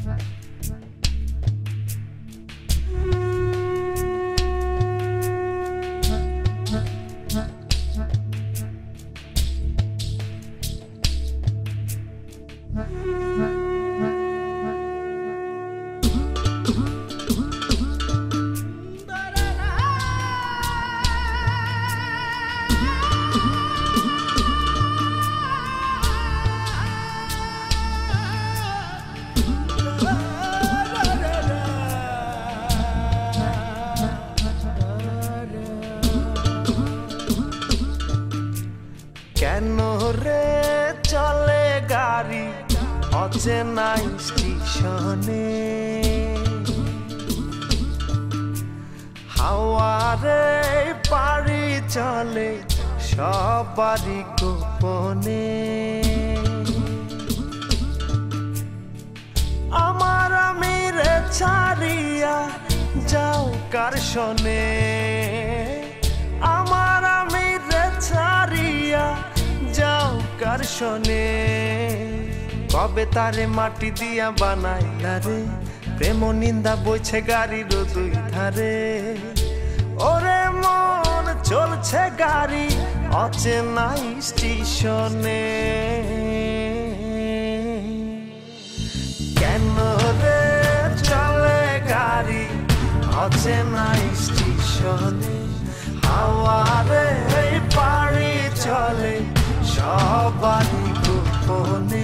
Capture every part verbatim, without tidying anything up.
কেন রে চলে গাড়ি অচেনা স্টেশনে, হাওয়ারে পাড়ি চলে সবারই গোপনে। আমার আমিরে ছাড়িয়া যাও কার শোনে, আমার আমিরে ছাড়িয়া যাও কার শোনে। কবে তারে মাটি দিয়া বানাইলা রে, প্রেম নিন্দা বইছে গাড়ির দুই ধারে। ওরে মন চলছে গাড়ি অচেনা স্টেশনে, কেন রে চলে গাড়ি অচেনা স্টেশনে, হাওয়ারে পাড়ি চলে সবারই গোপনে।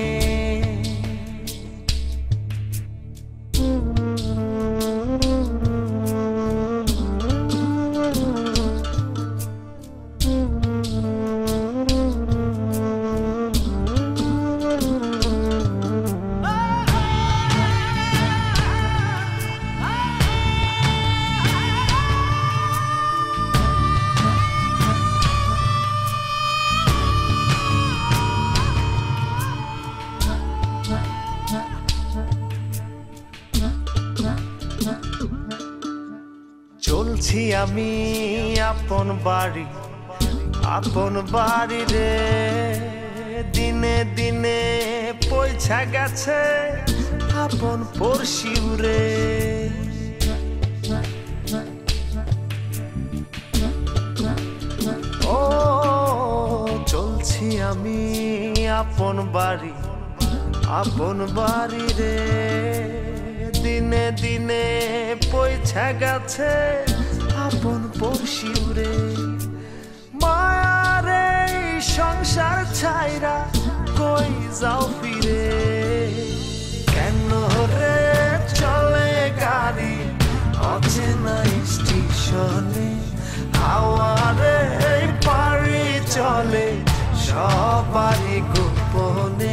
চলছি আমি আপন বাড়ি আপন বাড়ি রে, দিনে দিনে পয়সা গেছে আপন পড়শিও রে। ও চলছি আমি আপন বাড়ি আপন বাড়ি রে, দিনে দিনে পয়সা গেছে আপন পড়শিও রে। মায়ারে সংসার ছাইরা কই যাও ফিরে, কেন রে চলে গাড়ি অচেনা স্টেশনে, হাওয়ারে পাড়ি চলে সবারই গোপনে।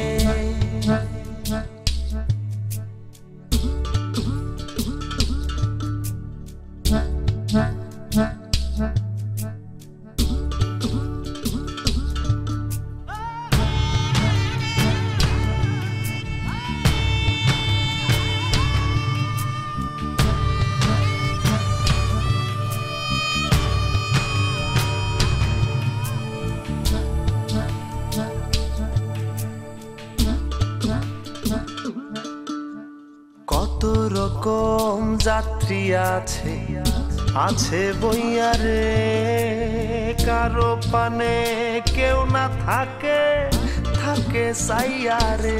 কত রকম যাত্রী আছে আছে বইয়া রে, কারো পানে কেউ না থাকে থাকে সাইয়া রে।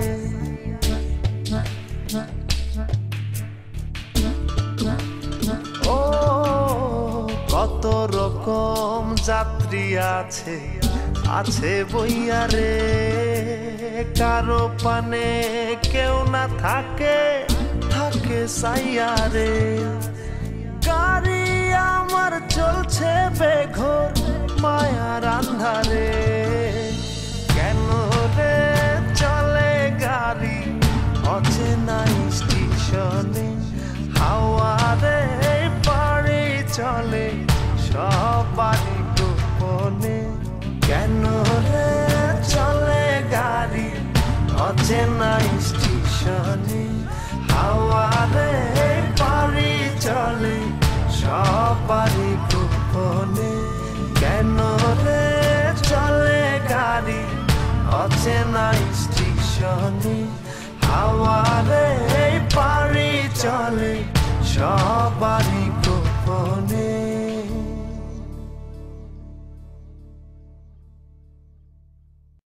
ও কত রকম যাত্রী আছে আছে বইয়া রে, কারো পানে কেউ না থাকে থাকে সাইয়া রে। গাড়ি আমার চলছে বেঘোর মায়ার আন্ধারে, কেন রে চলে গাড়ি অচেনা স্টেশনে, হাওয়ারে পাড়ি চলে সবারই গোপনে। কেন রে চলে গাড়ি অচেনা স্টেশনে, হাওয়ারে পাড়ি চলে সবারই গোপনে। কেন রে চলে গাড়ি অচেনা স্টেশনে, হাওয়ারে পারি চলে সবারই